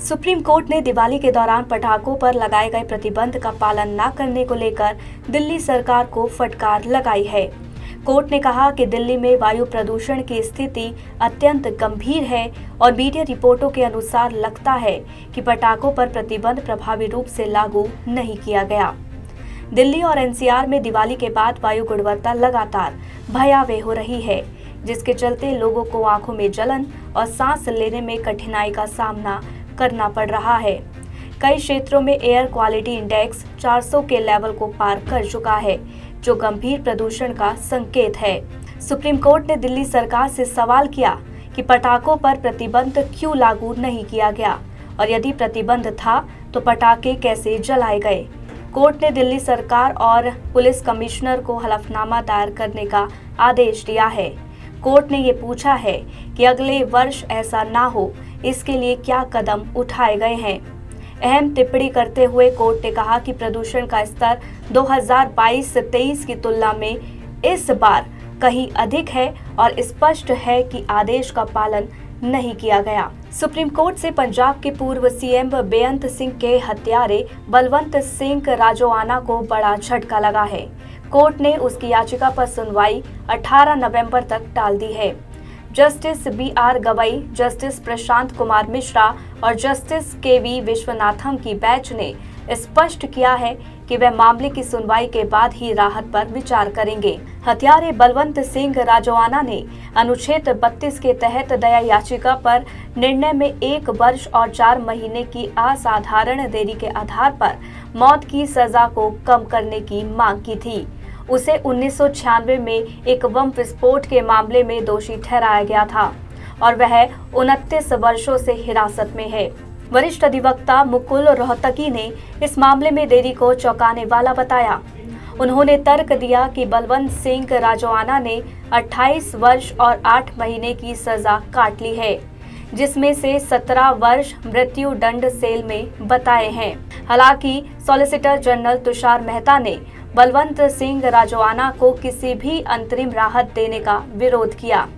Supreme court ने दिवाली के दौरान पटाखों पर लगाए गए प्रतिबंध का पालन न करने को लेकर दिल्ली सरकार को फटकार लगाई है। कोर्ट ने कहा कि दिल्ली में वायु प्रदूषण की स्थिति अत्यंत गंभीर है और मीडिया रिपोर्टों के अनुसार लगता है कि पटाखों पर प्रतिबंध प्रभावी रूप से लागू नहीं किया गया। दिल्ली और एनसीआर में दिवाली के बाद वायु गुणवत्ता लगातार भयावह हो रही है, जिसके चलते लोगों को आंखों में जलन और सांस लेने में कठिनाई का सामना करना पड़ रहा है। कई क्षेत्रों में एयर क्वालिटी इंडेक्स 400 के लेवल को पार कर चुका है, जो गंभीर प्रदूषण का संकेत है। सुप्रीम कोर्ट ने दिल्ली सरकार से सवाल किया कि पटाखों पर प्रतिबंध क्यों लागू नहीं किया गया और यदि प्रतिबंध था तो पटाखे कैसे जलाए गए। कोर्ट ने दिल्ली सरकार और पुलिस कमिश्नर को हलफनामा दायर करने का आदेश दिया है। कोर्ट ने ये पूछा है कि अगले वर्ष ऐसा ना हो, इसके लिए क्या कदम उठाए गए हैं। अहम टिप्पणी करते हुए कोर्ट ने कहा कि प्रदूषण का स्तर 2022-23 की तुलना में इस बार कहीं अधिक है और स्पष्ट है कि आदेश का पालन नहीं किया गया। सुप्रीम कोर्ट से पंजाब के पूर्व सीएम बेअंत सिंह के हत्यारे बलवंत सिंह राजोआना को बड़ा झटका लगा है। कोर्ट ने उसकी याचिका पर सुनवाई 18 नवंबर तक टाल दी है। Justice BR Gavai, justice Prashant Kumar Mishra और जस्टिस KV विश्वनाथम की बेंच ने स्पष्ट किया है कि वे मामले की सुनवाई के बाद ही राहत पर विचार करेंगे। हत्यारे बलवंत सिंह राजोआना ने अनुच्छेद 32 के तहत दया याचिका पर निर्णय में 1 वर्ष और 4 महीने की असाधारण देरी के आधार पर मौत की सजा को कम करने की मांग की थी। उसे 1996 में एक बम विस्फोट के मामले में दोषी ठहराया गया था और वह 29 वर्षों से हिरासत में है। वरिष्ठ अधिवक्ता मुकुल रोहतगी ने इस मामले में देरी को चौंकाने वाला बताया। उन्होंने तर्क दिया कि बलवंत सिंह राजोआना ने 28 वर्ष और 8 महीने की सजा काट ली है, जिसमें से 17 वर्ष मृत्यु दंड सेल में बताए हैं। हालांकि सॉलिसिटर जनरल तुषार मेहता ने बलवंत सिंह राजोआना को किसी भी अंतरिम राहत देने का विरोध किया।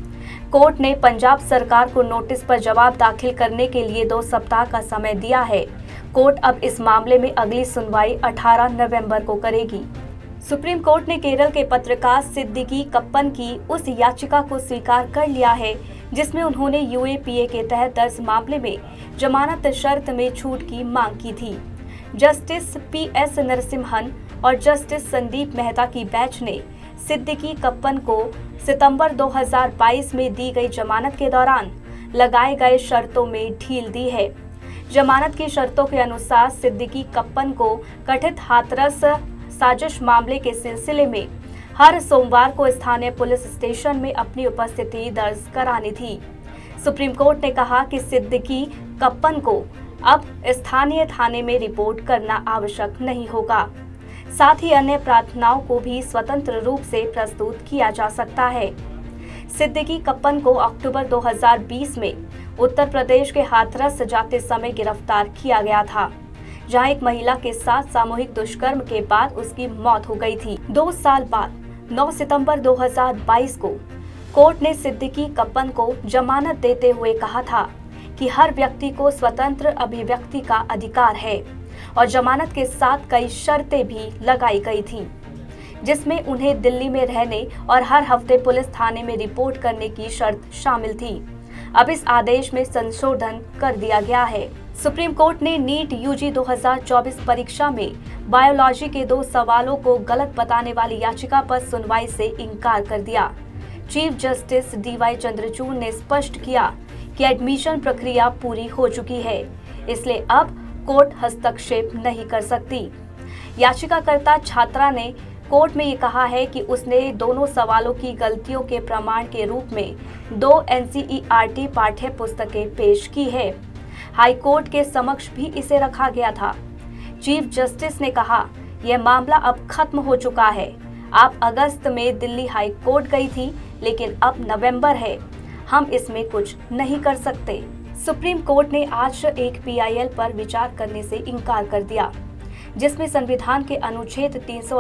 कोर्ट ने पंजाब सरकार को नोटिस पर जवाब दाखिल करने के लिए 2 सप्ताह का समय दिया है। कोर्ट अब इस मामले में अगली सुनवाई 18 नवंबर को करेगी। सुप्रीम कोर्ट ने केरल के पत्रकार सिद्दीकी कप्पन की उस याचिका को स्वीकार कर लिया है जिसमें उन्होंने UAPA के तहत दर्ज मामले में जमानत शर्त में छूट की मांग की थी। जस्टिस PS नरसिम्हन और जस्टिस संदीप मेहता की बेंच ने सिद्दीकी कप्पन को सितंबर 2022 में दी गई जमानत के दौरान लगाए गए शर्तों में ढील दी है। जमानत की शर्तों के अनुसार सिद्दीकी कप्पन को कथित हाथरस साजिश मामले के सिलसिले में हर सोमवार को स्थानीय पुलिस स्टेशन में अपनी उपस्थिति दर्ज करानी थी। सुप्रीम कोर्ट ने कहा कि सिद्दीकी कप्पन को अब स्थानीय थाने में रिपोर्ट करना आवश्यक नहीं होगा। साथ ही अन्य प्रार्थनाओं को भी स्वतंत्र रूप से प्रस्तुत किया जा सकता है। सिद्दीकी कप्पन को अक्टूबर 2020 में उत्तर प्रदेश के हाथरस जाते समय गिरफ्तार किया गया था, जहां एक महिला के साथ सामूहिक दुष्कर्म के बाद उसकी मौत हो गई थी। 2 साल बाद 9 सितंबर 2022 को कोर्ट ने सिद्दीकी कप्पन को जमानत देते हुए कहा था कि हर व्यक्ति को स्वतंत्र अभिव्यक्ति का अधिकार है और जमानत के साथ कई शर्तें भी लगाई गई थीं, जिसमें उन्हें दिल्ली में रहने और हर हफ्ते पुलिस थाने में रिपोर्ट करने की शर्त शामिल थी। अब इस आदेश में संशोधन कर दिया गया है। सुप्रीम कोर्ट ने नीट UG 2024 परीक्षा में बायोलॉजी के 2 सवालों को गलत बताने वाली याचिका पर सुनवाई से इनकार कर दिया। चीफ जस्टिस DY चंद्रचूड़ ने स्पष्ट किया कि एडमिशन प्रक्रिया पूरी हो चुकी है, इसलिए अब कोर्ट हस्तक्षेप नहीं कर सकती। याचिकाकर्ता छात्रा ने कोर्ट में ये कहा है कि उसने दोनों सवालों की गलतियों के प्रमाण के रूप में 2 NCERT पाठ्य पुस्तकें पेश की है। हाई कोर्ट के समक्ष भी इसे रखा गया था। चीफ जस्टिस ने कहा, यह मामला अब खत्म हो चुका है। आप अगस्त में दिल्ली हाई कोर्ट गई थी, लेकिन अब नवंबर है, हम इसमें कुछ नहीं कर सकते। सुप्रीम कोर्ट ने आज एक PIL पर विचार करने से इनकार कर दिया, जिसमें संविधान के अनुच्छेद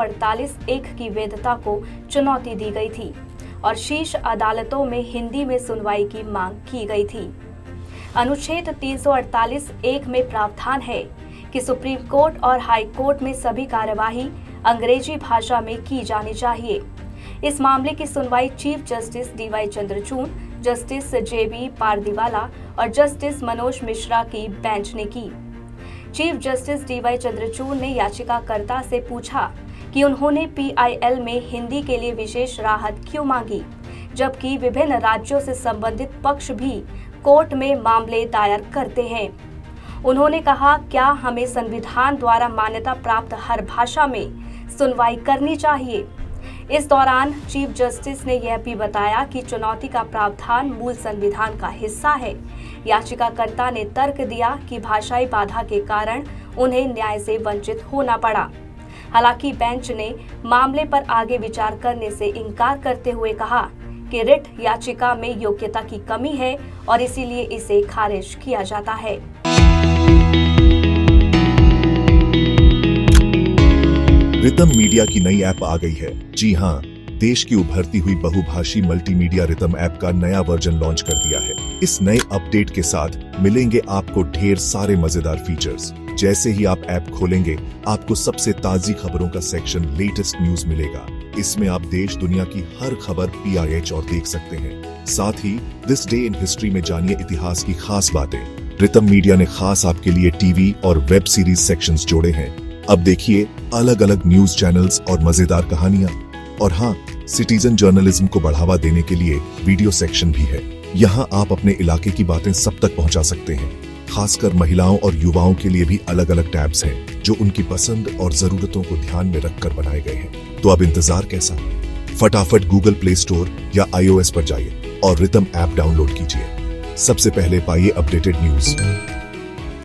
348(1) की वैधता को चुनौती दी गई थी और शीर्ष अदालतों में हिंदी में सुनवाई की मांग की गई थी। अनुच्छेद 348(1) में प्रावधान है कि सुप्रीम कोर्ट और हाई कोर्ट में सभी कार्यवाही अंग्रेजी भाषा में की जानी चाहिए। इस मामले की सुनवाई chief justice DY Chandrachud, justice JB Pardiwala और जस्टिस मनोज मिश्रा की बेंच ने की। चीफ जस्टिस DY चंद्रचूड़ ने याचिकाकर्ता से पूछा कि उन्होंने PIL में हिंदी के लिए विशेष राहत क्यों मांगी, जबकि विभिन्न राज्यों से संबंधित पक्ष भी कोर्ट में मामले दायर करते हैं। उन्होंने कहा, क्या हमें संविधान द्वारा मान्यता प्राप्त हर भाषा में सुनवाई करनी चाहिए। इस दौरान चीफ जस्टिस ने यह भी बताया कि चुनौती का प्रावधान मूल संविधान का हिस्सा है। याचिकाकर्ता ने तर्क दिया कि भाषाई बाधा के कारण उन्हें न्याय से वंचित होना पड़ा। हालांकि बेंच ने मामले पर आगे विचार करने से इनकार करते हुए कहा कि रिट याचिका में योग्यता की कमी है और इसीलिए इसे खारिज किया जाता है। रितम मीडिया की नई ऐप आ गई है। जी हाँ, देश की उभरती हुई बहुभाषी मल्टीमीडिया रितम ऐप का नया वर्जन लॉन्च कर दिया है। इस नए अपडेट के साथ मिलेंगे आपको ढेर सारे मजेदार फीचर्स। जैसे ही आप ऐप खोलेंगे, आपको सबसे ताजी खबरों का सेक्शन लेटेस्ट न्यूज मिलेगा। इसमें आप देश दुनिया की हर खबर PIH और देख सकते हैं। साथ ही दिस डे इन हिस्ट्री में जानिए इतिहास की खास बातें। रितम मीडिया ने खास आपके लिए टीवी और वेब सीरीज सेक्शंस जोड़े हैं। अब देखिए अलग अलग न्यूज चैनल्स और मजेदार कहानियां। और हाँ, सिटीजन जर्नलिज्म को बढ़ावा देने के लिए वीडियो सेक्शन भी है। यहाँ आप अपने इलाके की बातें सब तक पहुँचा सकते हैं। खासकर महिलाओं और युवाओं के लिए भी अलग अलग टैब्स हैं, जो उनकी पसंद और जरूरतों को ध्यान में रखकर बनाए गए हैं। तो अब इंतजार कैसा? फटाफट गूगल प्ले स्टोर या iOS पर जाइए और रितम ऐप डाउनलोड कीजिए। सबसे पहले पाइए अपडेटेड न्यूज।